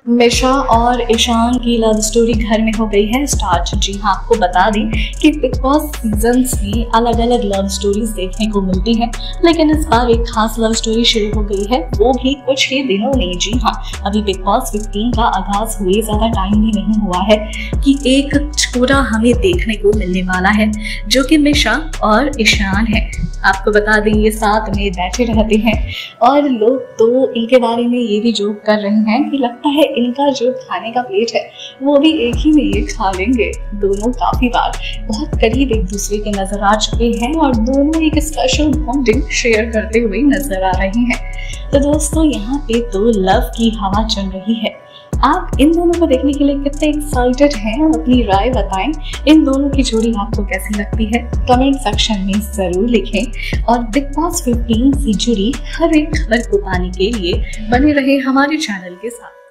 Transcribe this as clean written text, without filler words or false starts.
मिशा और ईशान की love story घर में हो गई है स्टार्ट। जी हाँ, आपको बता दें कि बिग बॉस सीजन्स में अलग अलग लव स्टोरीज देखने को मिलती है, लेकिन इस बार एक खास लव स्टोरी शुरू हो गई है, वो भी कुछ ही दिनों में। जी हाँ, अभी बिग बॉस 15 का आगाज हुए ज्यादा टाइम भी नहीं हुआ है कि एक छोरा हमें देखने को मिलने वाला है, जो कि मिशा और ईशान है। आपको बता दें ये साथ में बैठे रहते हैं और लोग तो इनके बारे में ये भी जोक कर रहे हैं कि लगता है इनका जो खाने का प्लेट है वो भी एक ही में ये खा लेंगे। दोनों काफी बार बहुत करीब एक दूसरे के नजर आ चुके हैं और दोनों एक स्पेशल बॉन्डिंग शेयर करते हुए नजर आ रहे हैं। तो दोस्तों, यहाँ पे तो लव की हवा चल रही है। आप इन दोनों को देखने के लिए कितने एक्साइटेड हैं? अपनी राय बताएं। इन दोनों की जोड़ी आपको कैसी लगती है? कमेंट सेक्शन में जरूर लिखें और बिग बॉस 15 से जुड़ी हर एक खबर को पाने के लिए बने रहे हमारे चैनल के साथ।